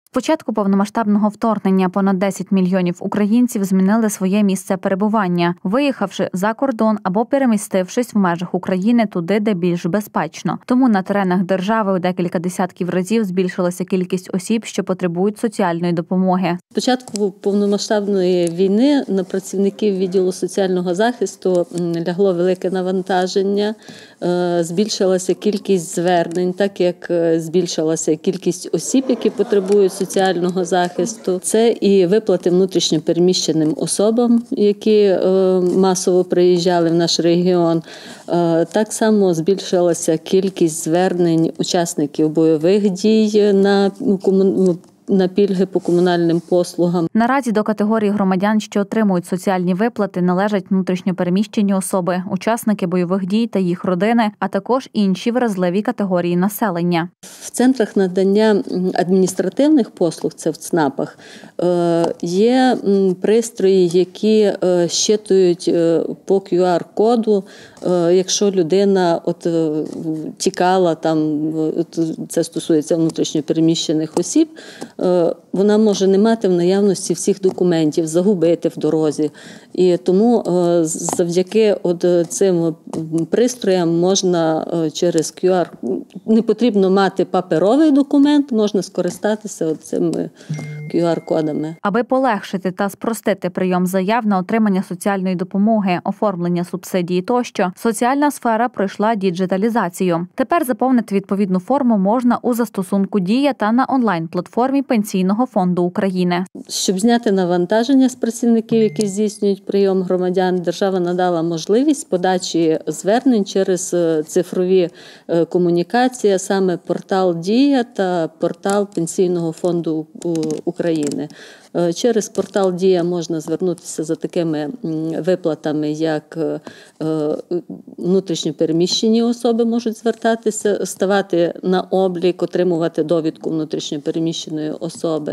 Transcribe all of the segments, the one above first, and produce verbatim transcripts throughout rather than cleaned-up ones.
З початку повномасштабного вторгнення понад десять мільйонів українців змінили своє місце перебування, виїхавши за кордон або перемістившись в межах України туди, де більш безпечно. Тому на теренах держави у декілька десятків разів збільшилася кількість осіб, що потребують соціальної допомоги. З початку повномасштабної війни на працівників відділу соціального захисту лягло велике навантаження, збільшилася кількість звернень, так як збільшилася кількість осіб, які потребують соціального захисту. Це і виплати внутрішньо переміщеним особам, які масово приїжджали в наш регіон. Так само збільшилася кількість звернень учасників бойових дій на на пільги по комунальним послугам. Наразі до категорії громадян, що отримують соціальні виплати, належать внутрішньо переміщені особи, учасники бойових дій та їх родини, а також інші вразливі категорії населення. В центрах надання адміністративних послуг, це в ЦНАПах, є пристрої, які щитують по кю ар-коду, якщо людина от тікала, там, це стосується внутрішньо переміщених осіб, вона може не мати в наявності всіх документів, загубити в дорозі. І тому завдяки от цим пристроям можна через кю ар, не потрібно мати паперовий документ, можна скористатися цими кю ар-кодами. Аби полегшити та спростити прийом заяв на отримання соціальної допомоги, оформлення субсидії тощо, соціальна сфера пройшла діджиталізацію. Тепер заповнити відповідну форму можна у застосунку «Дія» та на онлайн-платформі Пенсійного фонду України. Щоб зняти навантаження з працівників, які здійснюють прийом громадян, держава надала можливість подачі звернень через цифрові комунікації, а саме портал «Дія» та портал Пенсійного фонду України. Через портал «Дія» можна звернутися за такими виплатами, як внутрішньо переміщені особи можуть звертатися, ставати на облік, отримувати довідку внутрішньо переміщеної особи.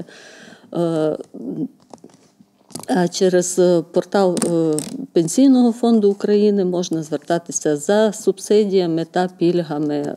А через портал Пенсійного фонду України можна звертатися за субсидіями та пільгами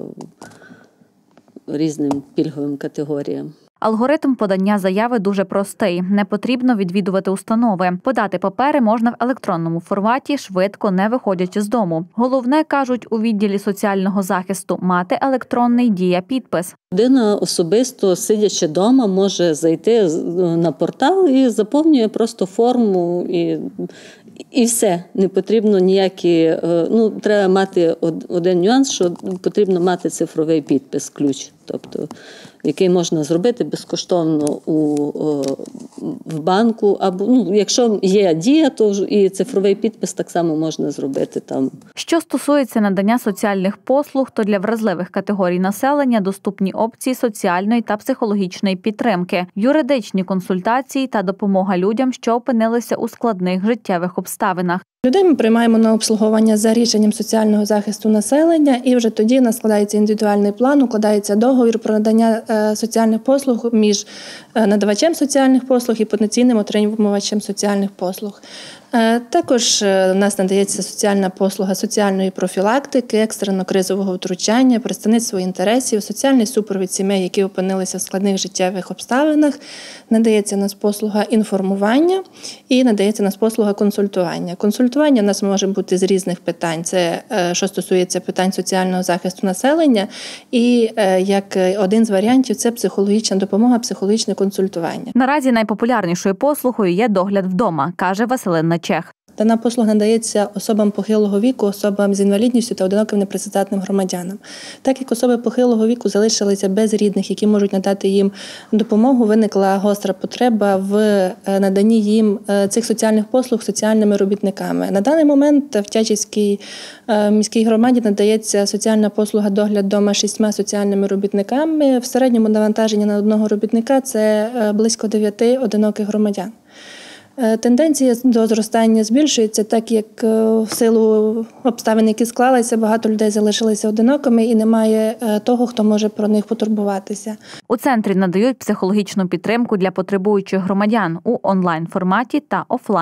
різним пільговим категоріям. Алгоритм подання заяви дуже простий. Не потрібно відвідувати установи. Подати папери можна в електронному форматі, швидко, не виходячи з дому. Головне, кажуть у відділі соціального захисту, мати електронний дія-підпис. Людина особисто, сидячи вдома, може зайти на портал і заповнює просто форму і, і все. Не потрібно ніякі, ну, треба мати один нюанс, що потрібно мати цифровий підпис, ключ, тобто, який можна зробити безкоштовно у, в банку, або, ну, якщо є Дія, то і цифровий підпис так само можна зробити там. Що стосується надання соціальних послуг, то для вразливих категорій населення доступні опції соціальної та психологічної підтримки, юридичні консультації та допомога людям, що опинилися у складних життєвих обставинах. Людей ми приймаємо на обслуговування за рішенням соціального захисту населення, і вже тоді у нас складається індивідуальний план, укладається договір про надання соціальних послуг між надавачем соціальних послуг і потенційним отримувачем соціальних послуг. Також у нас надається соціальна послуга соціальної профілактики, екстрено-кризового втручання, представництво інтересів, соціальний супровід сімей, які опинилися в складних життєвих обставинах, надається у нас послуга інформування і надається у нас послуга консультування. Консультування у нас може бути з різних питань. Це, що стосується питань соціального захисту населення, і як один з варіантів – це психологічна допомога, психологічне консультування. Наразі найпопулярнішою послугою є догляд вдома, каже Василина Чех. Дана послуга надається особам похилого віку, особам з інвалідністю та одиноким непрацездатним громадянам. Так як особи похилого віку залишилися без рідних, які можуть надати їм допомогу, виникла гостра потреба в наданні їм цих соціальних послуг соціальними робітниками. На даний момент в Тячівській міській громаді надається соціальна послуга догляд вдома шістьма соціальними робітниками. В середньому навантаження на одного робітника – це близько дев'яти одиноких громадян. Тенденція до зростання збільшується, так як в силу обставин, які склалися, багато людей залишилися одинокими і немає того, хто може про них потурбуватися. У центрі надають психологічну підтримку для потребуючих громадян у онлайн-форматі та офлайн.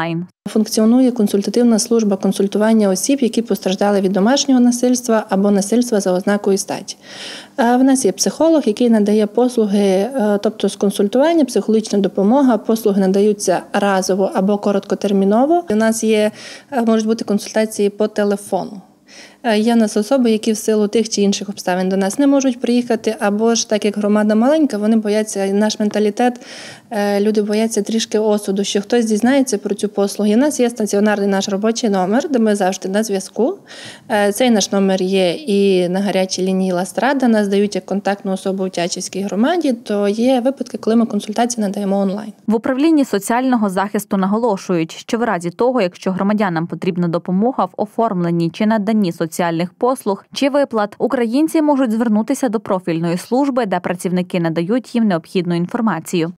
Функціонує консультативна служба консультування осіб, які постраждали від домашнього насильства або насильства за ознакою статі. В нас є психолог, який надає послуги, тобто з консультування, психологічна допомога, послуги надаються разово або короткотерміново. У нас є, можуть бути консультації по телефону. Є в нас особи, які в силу тих чи інших обставин до нас не можуть приїхати, або ж так як громада маленька, вони бояться, наш менталітет, люди бояться трішки осуду, що хтось дізнається про цю послугу. І в нас є стаціонарний наш робочий номер, де ми завжди на зв'язку. Цей наш номер є і на гарячій лінії Ластрада, нас дають як контактну особу у Тячівській громаді, то є випадки, коли ми консультації надаємо онлайн. В управлінні соціального захисту наголошують, що в разі того, якщо громадянам потрібна допомога в оформленні чи наданні соціальних послуг чи виплат, українці можуть звернутися до профільної служби, де працівники надають їм необхідну інформацію.